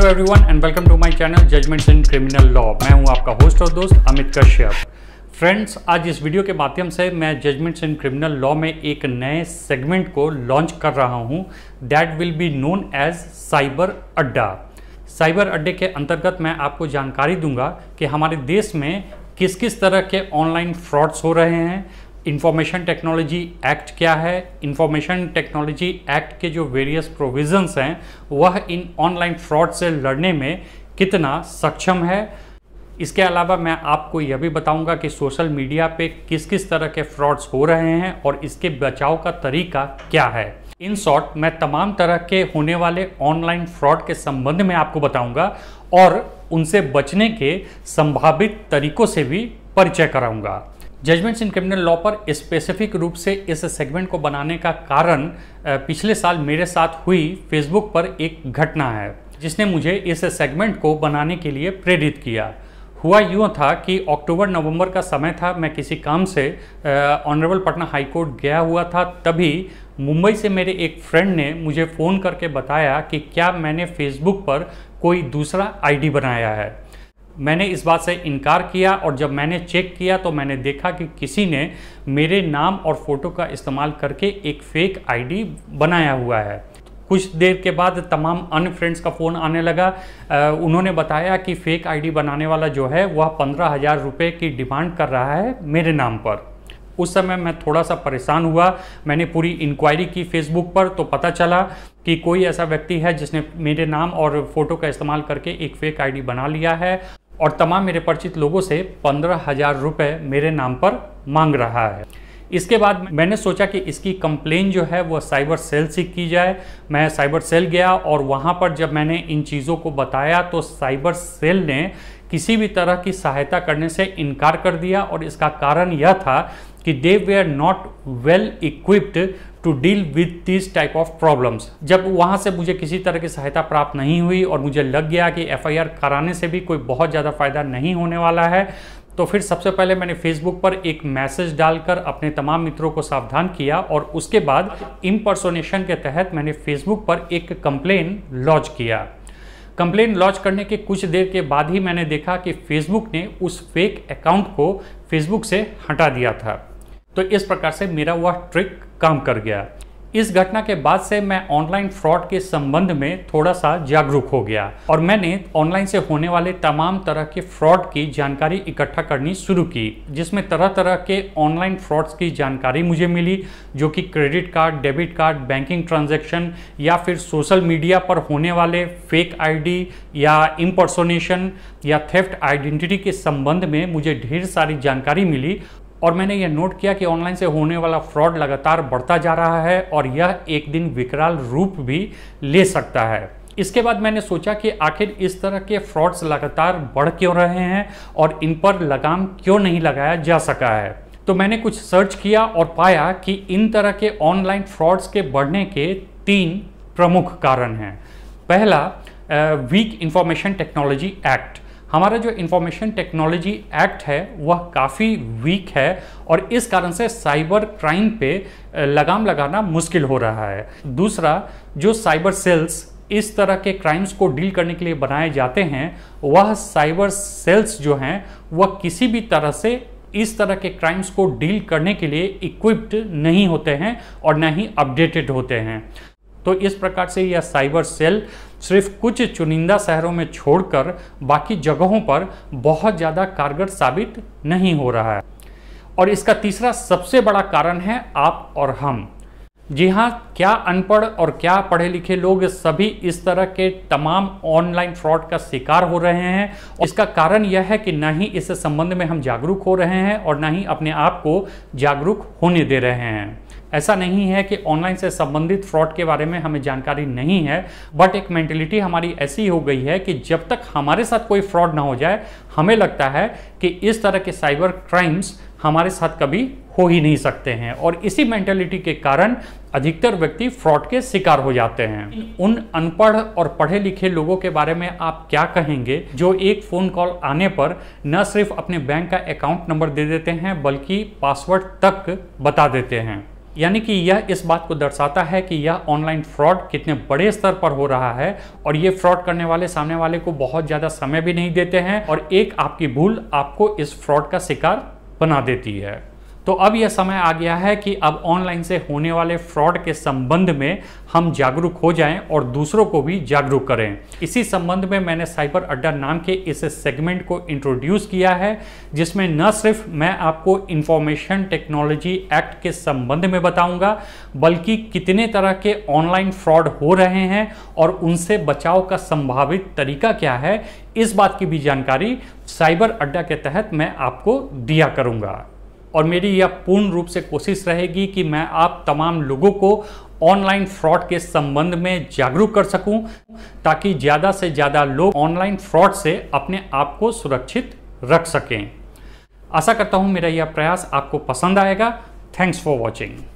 Hello everyone and welcome to my channel judgements in criminal law. मैं हूं आपका host और दोस्त अमित कश्यप। फ्रेंड्स, आज इस वीडियो के माध्यम से मैं जजमेंट्स इन क्रिमिनल लॉ में एक नए सेगमेंट को लॉन्च कर रहा हूं that will be known as cyber Adda. Cyber अड्डे के अंतर्गत मैं आपको जानकारी दूंगा कि हमारे देश में किस किस तरह के ऑनलाइन फ्रॉड्स हो रहे हैं, इंफॉर्मेशन टेक्नोलॉजी एक्ट क्या है, इंफॉर्मेशन टेक्नोलॉजी एक्ट के जो वेरियस प्रोविजंस हैं वह इन ऑनलाइन फ्रॉड से लड़ने में कितना सक्षम है। इसके अलावा मैं आपको यह भी बताऊंगा कि सोशल मीडिया पे किस किस तरह के फ्रॉड्स हो रहे हैं और इसके बचाव का तरीका क्या है। इन शॉर्ट मैं तमाम तरह के होने वाले ऑनलाइन फ्रॉड के संबंध में आपको बताऊंगा और उनसे बचने के संभावित तरीकों से भी परिचय कराऊंगा। जजमेंट्स इन क्रिमिनल लॉ पर स्पेसिफिक रूप से इस सेगमेंट को बनाने का कारण पिछले साल मेरे साथ हुई फेसबुक पर एक घटना है जिसने मुझे इस सेगमेंट को बनाने के लिए प्रेरित किया। हुआ यूँ था कि अक्टूबर-नवंबर का समय था, मैं किसी काम से ऑनरेबल पटना हाई कोर्ट गया हुआ था। तभी मुंबई से मेरे एक फ्रेंड ने मुझे फ़ोन करके बताया कि क्या मैंने फेसबुक पर कोई दूसरा आईडी बनाया है। मैंने इस बात से इनकार किया और जब मैंने चेक किया तो मैंने देखा कि किसी ने मेरे नाम और फोटो का इस्तेमाल करके एक फेक आईडी बनाया हुआ है। कुछ देर के बाद तमाम अन्य फ्रेंड्स का फ़ोन आने लगा। उन्होंने बताया कि फेक आईडी बनाने वाला जो है वह 15,000 रुपये की डिमांड कर रहा है मेरे नाम पर। उस समय मैं थोड़ा सा परेशान हुआ। मैंने पूरी इंक्वायरी की फेसबुक पर तो पता चला कि कोई ऐसा व्यक्ति है जिसने मेरे नाम और फोटो का इस्तेमाल करके एक फेक आईडी बना लिया है और तमाम मेरे परिचित लोगों से 15,000 रुपये मेरे नाम पर मांग रहा है। इसके बाद मैंने सोचा कि इसकी कंप्लेन जो है वो साइबर सेल से की जाए। मैं साइबर सेल गया और वहाँ पर जब मैंने इन चीज़ों को बताया तो साइबर सेल ने किसी भी तरह की सहायता करने से इनकार कर दिया और इसका कारण यह था कि they were not well equipped to deal with this type of problems. जब वहाँ से मुझे किसी तरह की सहायता प्राप्त नहीं हुई और मुझे लग गया कि एफआईआर कराने से भी कोई बहुत ज़्यादा फ़ायदा नहीं होने वाला है, तो फिर सबसे पहले मैंने फेसबुक पर एक मैसेज डालकर अपने तमाम मित्रों को सावधान किया और उसके बाद इम्पर्सोनेशन के तहत मैंने फेसबुक पर एक कंप्लेन लॉन्च किया। कंप्लेन लॉन्च करने के कुछ देर के बाद ही मैंने देखा कि फेसबुक ने उस फेक अकाउंट को फेसबुक से हटा दिया था। तो इस प्रकार से मेरा वह ट्रिक काम कर गया। इस घटना के बाद से मैं ऑनलाइन फ्रॉड के संबंध में थोड़ा सा जागरूक हो गया और मैंने ऑनलाइन से होने वाले तमाम तरह के फ्रॉड की जानकारी इकट्ठा करनी शुरू की, जिसमें तरह तरह के ऑनलाइन फ्रॉड्स की जानकारी मुझे मिली, जो कि credit card, debit card, banking transaction या फिर सोशल मीडिया पर होने वाले फेक आईडी या इम्पर्सोनेशन या थेफ्ट आइडेंटिटी के संबंध में मुझे ढेर सारी जानकारी मिली। और मैंने यह नोट किया कि ऑनलाइन से होने वाला फ्रॉड लगातार बढ़ता जा रहा है और यह एक दिन विकराल रूप भी ले सकता है। इसके बाद मैंने सोचा कि आखिर इस तरह के फ्रॉड्स लगातार बढ़ क्यों रहे हैं और इन पर लगाम क्यों नहीं लगाया जा सका है। तो मैंने कुछ सर्च किया और पाया कि इन तरह के ऑनलाइन फ्रॉड्स के बढ़ने के 3 प्रमुख कारण हैं। पहला, वीक इंफॉर्मेशन टेक्नोलॉजी एक्ट। हमारा जो इंफॉर्मेशन टेक्नोलॉजी एक्ट है वह काफ़ी वीक है और इस कारण से साइबर क्राइम पे लगाम लगाना मुश्किल हो रहा है। दूसरा, जो साइबर सेल्स इस तरह के क्राइम्स को डील करने के लिए बनाए जाते हैं, वह साइबर सेल्स जो हैं वह किसी भी तरह से इस तरह के क्राइम्स को डील करने के लिए इक्विप्ड नहीं होते हैं और न ही अपडेटेड होते हैं। तो इस प्रकार से यह साइबर सेल सिर्फ कुछ चुनिंदा शहरों में छोड़कर बाकी जगहों पर बहुत ज़्यादा कारगर साबित नहीं हो रहा है। और इसका तीसरा सबसे बड़ा कारण है आप और हम। जी हाँ, क्या अनपढ़ और क्या पढ़े लिखे लोग सभी इस तरह के तमाम ऑनलाइन फ्रॉड का शिकार हो रहे हैं। इसका कारण यह है कि ना ही इस संबंध में हम जागरूक हो रहे हैं और ना ही अपने आप को जागरूक होने दे रहे हैं। ऐसा नहीं है कि ऑनलाइन से संबंधित फ्रॉड के बारे में हमें जानकारी नहीं है, बट एक मेंटेलिटी हमारी ऐसी हो गई है कि जब तक हमारे साथ कोई फ्रॉड ना हो जाए हमें लगता है कि इस तरह के साइबर क्राइम्स हमारे साथ कभी हो ही नहीं सकते हैं और इसी मेंटेलिटी के कारण अधिकतर व्यक्ति फ्रॉड के शिकार हो जाते हैं। उन अनपढ़ और पढ़े लिखे लोगों के बारे में आप क्या कहेंगे जो एक फ़ोन कॉल आने पर न सिर्फ अपने बैंक का अकाउंट नंबर दे देते हैं बल्कि पासवर्ड तक बता देते हैं। यानी कि यह इस बात को दर्शाता है कि यह ऑनलाइन फ्रॉड कितने बड़े स्तर पर हो रहा है और ये फ्रॉड करने वाले सामने वाले को बहुत ज़्यादा समय भी नहीं देते हैं और एक आपकी भूल आपको इस फ्रॉड का शिकार बना देती है। तो अब यह समय आ गया है कि अब ऑनलाइन से होने वाले फ्रॉड के संबंध में हम जागरूक हो जाएं और दूसरों को भी जागरूक करें। इसी संबंध में मैंने साइबर अड्डा नाम के इस सेगमेंट को इंट्रोड्यूस किया है, जिसमें न सिर्फ मैं आपको इंफॉर्मेशन टेक्नोलॉजी एक्ट के संबंध में बताऊंगा, बल्कि कितने तरह के ऑनलाइन फ्रॉड हो रहे हैं और उनसे बचाव का संभावित तरीका क्या है, इस बात की भी जानकारी साइबर अड्डा के तहत मैं आपको दिया करूंगा। और मेरी यह पूर्ण रूप से कोशिश रहेगी कि मैं आप तमाम लोगों को ऑनलाइन फ्रॉड के संबंध में जागरूक कर सकूं, ताकि ज़्यादा से ज़्यादा लोग ऑनलाइन फ्रॉड से अपने आप को सुरक्षित रख सकें। आशा करता हूं मेरा यह प्रयास आपको पसंद आएगा। Thanks for watching.